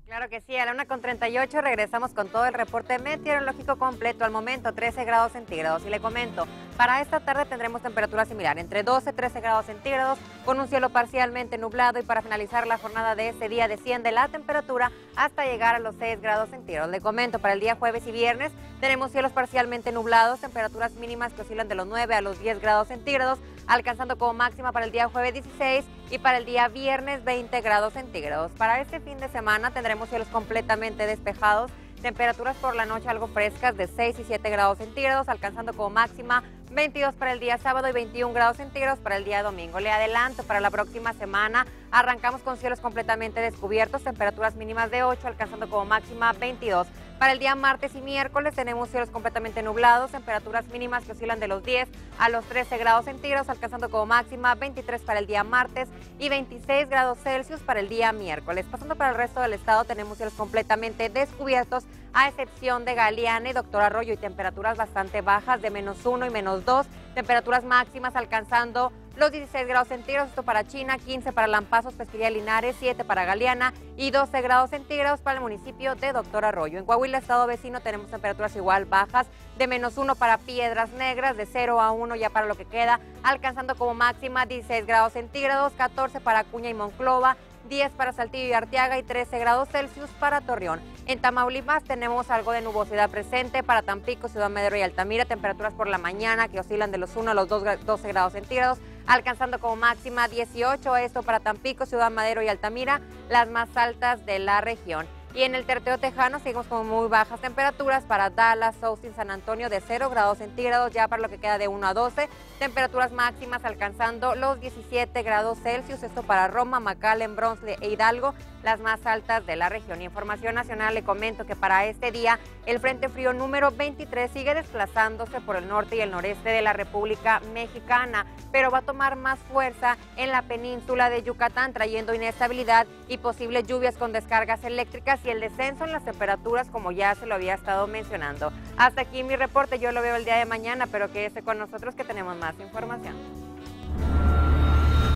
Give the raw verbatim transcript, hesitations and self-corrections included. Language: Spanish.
Claro que sí, a la una con treinta y ocho regresamos con todo el reporte meteorológico completo. Al momento trece grados centígrados y le comento, para esta tarde tendremos temperatura similar entre doce y trece grados centígrados con un cielo parcialmente nublado y para finalizar la jornada de este día desciende la temperatura hasta llegar a los seis grados centígrados. Le comento, para el día jueves y viernes tenemos cielos parcialmente nublados, temperaturas mínimas que oscilan de los nueve a los diez grados centígrados, alcanzando como máxima para el día jueves dieciséis y para el día viernes veinte grados centígrados. Para este fin de semana tendremos cielos completamente despejados, temperaturas por la noche algo frescas de seis y siete grados centígrados, alcanzando como máxima veintidós para el día sábado y veintiún grados centígrados para el día domingo. Le adelanto, para la próxima semana arrancamos con cielos completamente descubiertos, temperaturas mínimas de ocho, alcanzando como máxima veintidós. Para el día martes y miércoles tenemos cielos completamente nublados, temperaturas mínimas que oscilan de los diez a los trece grados centígrados, alcanzando como máxima veintitrés para el día martes y veintiséis grados Celsius para el día miércoles. Pasando para el resto del estado tenemos cielos completamente descubiertos, a excepción de Galeana y Doctor Arroyo, y temperaturas bastante bajas de menos uno y menos dos, temperaturas máximas alcanzando los dieciséis grados centígrados, esto para China, quince para Lampazos, Pesquería Linares, siete para Galeana y doce grados centígrados para el municipio de Doctor Arroyo. En Coahuila, estado vecino, tenemos temperaturas igual bajas, de menos uno para Piedras Negras, de cero a uno ya para lo que queda, alcanzando como máxima dieciséis grados centígrados, catorce para Acuña y Monclova, diez para Saltillo y Arteaga y trece grados Celsius para Torreón. En Tamaulipas tenemos algo de nubosidad presente para Tampico, Ciudad Madero y Altamira, temperaturas por la mañana que oscilan de los uno a los doce grados centígrados, alcanzando como máxima dieciocho, esto para Tampico, Ciudad Madero y Altamira, las más altas de la región. Y en el Terteo Tejano seguimos con muy bajas temperaturas para Dallas, Austin, San Antonio de cero grados centígrados, ya para lo que queda de uno a doce, temperaturas máximas alcanzando los diecisiete grados Celsius, esto para Roma, McAllen, Bronzeville e Hidalgo, las más altas de la región. Y información nacional, le comento que para este día el Frente Frío número veintitrés sigue desplazándose por el norte y el noreste de la República Mexicana, pero va a tomar más fuerza en la península de Yucatán, trayendo inestabilidad y posibles lluvias con descargas eléctricas y el descenso en las temperaturas, como ya se lo había estado mencionando. Hasta aquí mi reporte, yo lo veo el día de mañana, pero quédese con nosotros que tenemos más información.